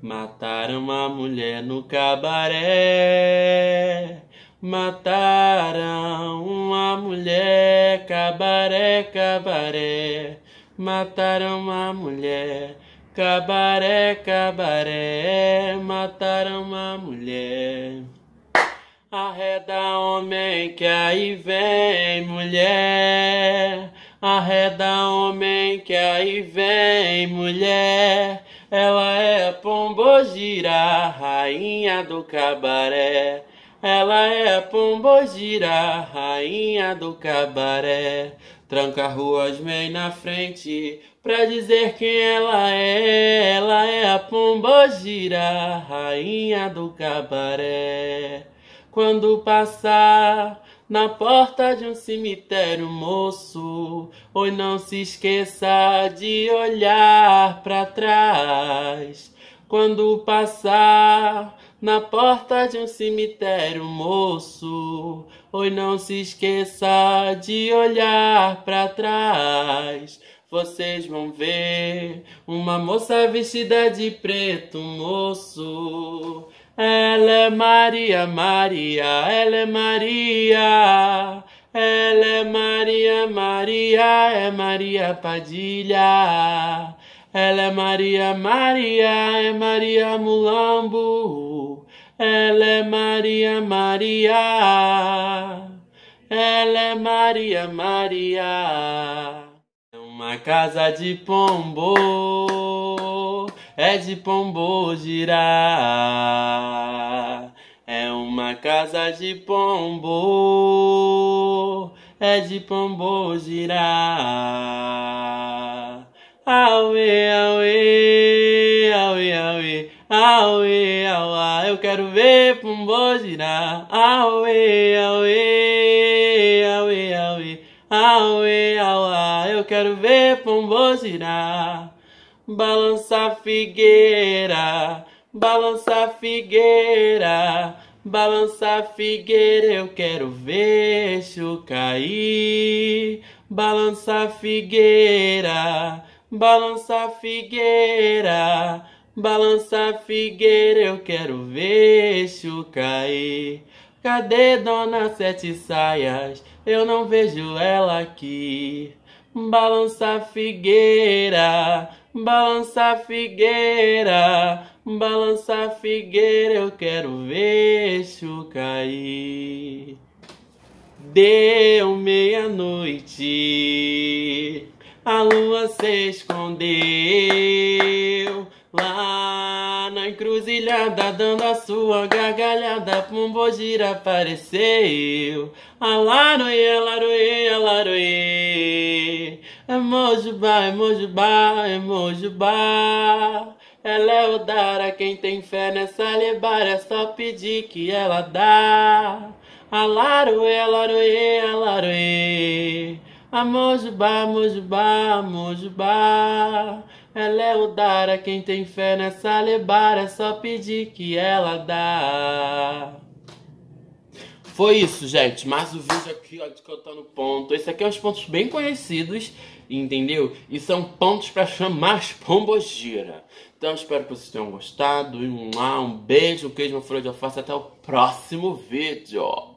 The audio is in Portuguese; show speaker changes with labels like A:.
A: Mataram uma mulher no cabaré. Mataram uma mulher, cabaré, cabaré. Mataram uma mulher, cabaré, cabaré. Mataram uma mulher. Arreda homem que aí vem mulher. Arreda homem que aí vem mulher. Ela é a Pombogira, rainha do cabaré. Ela é a Pombogira, rainha do cabaré. Tranca ruas bem na frente pra dizer quem ela é. Ela é a Pombogira, rainha do cabaré. Quando passar na porta de um cemitério, moço, oi, não se esqueça de olhar pra trás. Quando passar na porta de um cemitério, moço, oi, não se esqueça de olhar pra trás. Vocês vão ver uma moça vestida de preto, moço. Ela é Maria, Maria, ela é Maria. Ela é Maria, Maria, é Maria Padilha. Ela é Maria, Maria, é Maria Mulambo. Ela é Maria, Maria. Ela é Maria, Maria. É uma casa de pombo, é de Pombogira. É uma casa de pombo, é de Pombogira. Auê, auê, auê, auê, auê, auá, eu quero ver Pombogira. Auê, auê, auê, auê, auê, auá, eu quero ver Pombogira. Balança figueira, balança figueira, balança figueira, eu quero ver Exu cair. Balança figueira, balança figueira, balança figueira, eu quero ver Exu cair. Cadê Dona Sete Saias? Eu não vejo ela aqui. Balança figueira, balança figueira, balança figueira, eu quero ver Exu cair. Deu meia-noite, a lua se escondeu lá na encruzilhada, dando a sua gargalhada, Pombogira apareceu. Alaroê, alaroê, alaroê, é Mojubá, é Mojubá, é Mojubá. Ela é Odara, quem tem fé nessa lebara, é só pedir que ela dá. Alaroê, alaroê, alaroê, a Mojubá, Mojubá, Mojubá. Ela é Odara, quem tem fé nessa lebara, é só pedir que ela dá. Foi isso, gente. Mais um vídeo aqui, ó, de Cantando Ponto. Esse aqui é uns pontos bem conhecidos, entendeu? E são pontos pra chamar as Pombogira. Então, espero que vocês tenham gostado. Um beijo, um queijo, uma folha de alface. Até o próximo vídeo.